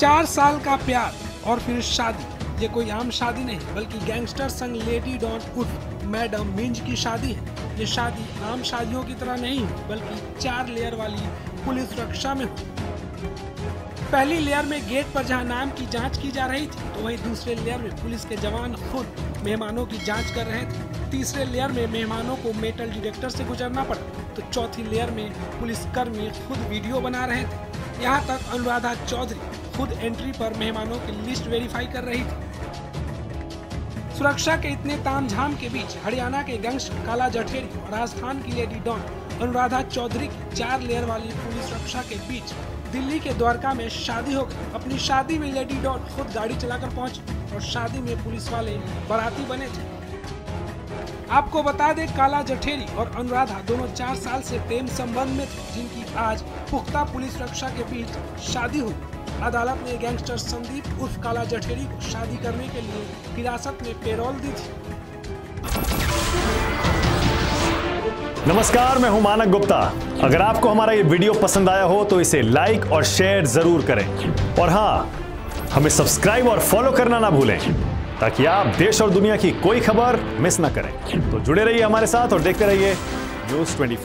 4 साल का प्यार और फिर शादी। ये कोई आम शादी नहीं बल्कि गैंगस्टर संग लेडी डॉन उर्फ मैडम मिंज की शादी है। ये शादी आम शादियों की तरह नहीं हुई बल्कि 4 लेयर वाली पुलिस सुरक्षा में हुई। पहली लेयर में गेट पर जहां नाम की जांच की जा रही थी तो वहीं दूसरे लेयर में पुलिस के जवान खुद मेहमानों की जांच कर रहे थे। तीसरे लेयर में मेहमानों को मेटल डिटेक्टर से गुजरना पड़ा तो चौथी लेयर में पुलिस कर्मी खुद वीडियो बना रहे थे। यहाँ तक अनुराधा चौधरी खुद एंट्री पर मेहमानों की लिस्ट वेरीफाई कर रही थी। सुरक्षा के इतने तामझाम के बीच हरियाणा के गैंगस्टर काला जठेरी और राजस्थान की लेडी डॉन अनुराधा चौधरी की 4 लेयर वाली पुलिस सुरक्षा के बीच दिल्ली के द्वारका में शादी हो गई। अपनी शादी में लेडी डॉन खुद गाड़ी चलाकर पहुंची और शादी में पुलिस वाले बाराती बने थे। आपको बता दें काला जठेरी और अनुराधा दोनों 4 साल से प्रेम संबंध में थे, जिनकी आज पुख्ता पुलिस सुरक्षा के बीच शादी हुई। अदालत ने गैंगस्टर संदीप उर्फ काला जठेरी को शादी करने के लिए हिरासत में पैरोल दी थी। नमस्कार, मैं हूं मानक गुप्ता। अगर आपको हमारा ये वीडियो पसंद आया हो तो इसे लाइक और शेयर जरूर करें और हाँ, हमें सब्सक्राइब और फॉलो करना ना भूलें ताकि आप देश और दुनिया की कोई खबर मिस ना करें। तो जुड़े रहिए हमारे साथ और देखते रहिए न्यूज़ 24।